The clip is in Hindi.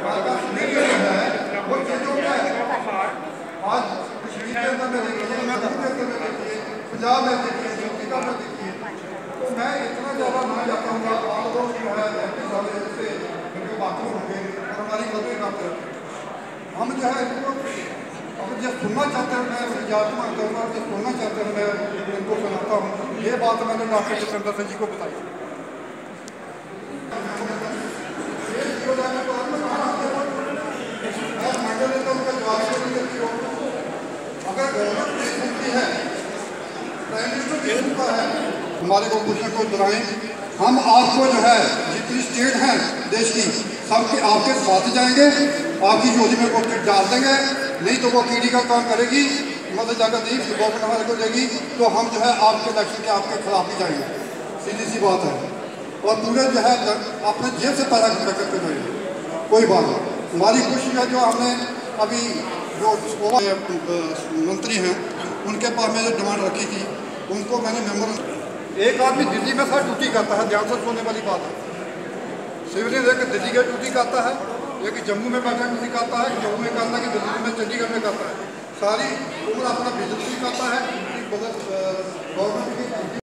वो चीज़ों में आज कश्मीर के अंदर में देखिए, पंजाब में देखिए, चंडीगढ़ में देखिए, तो मैं इतना ज़्यादा ना जाता हूँ। आप लोग जो है से उनके बातों होंगे और हमारी मदद करते हैं। हम जो है इनको अगर जो सुनना चाहते हैं मैं इजाज़त मांगता हूँ, और जो सुनना चाहते हैं मैं इनको सुनाता हूँ। ये बात मैंने डॉक्टर जितेंद्र सिंह जी को बताई। अगर गवर्नमेंट नहीं सुनती है, प्राइम मिनिस्टर नहीं सुनता है, हमारे को कुछ न कुछ डराएं। हम आपको जो है जितनी स्टेट हैं देश की सबके आपके साथ जाएंगे, आपकी योजना में को डाल देंगे। नहीं तो वो कीड़ी का काम करेगी, मतलब जगह नहीं गवर्नमेंट हमारे को देगी, तो हम जो है आपके इलेक्शन के आपके खिलाफ ही जाएंगे। सीधी सी बात है। और पूरे जो है अपने जेब से पैसा करके जाएंगे, कोई बात नहीं। हमारी खुशी है जो हमने अभी जो मंत्री हैं उनके पास मैंने डिमांड रखी थी, उनको मैंने मेमोर। एक आदमी दिल्ली में सर ड्यूटी करता है, ध्यान से सुनने वाली बात है। सिविलियन एक दिल्ली का ड्यूटी करता है, एक जम्मू में बैठा ड्यूटी करता है, जम्मू में करता है कि दिल्ली में चंडीगढ़ में करता है। सारी उम्र अपना बिजनेस भी करता है, गवर्नमेंट की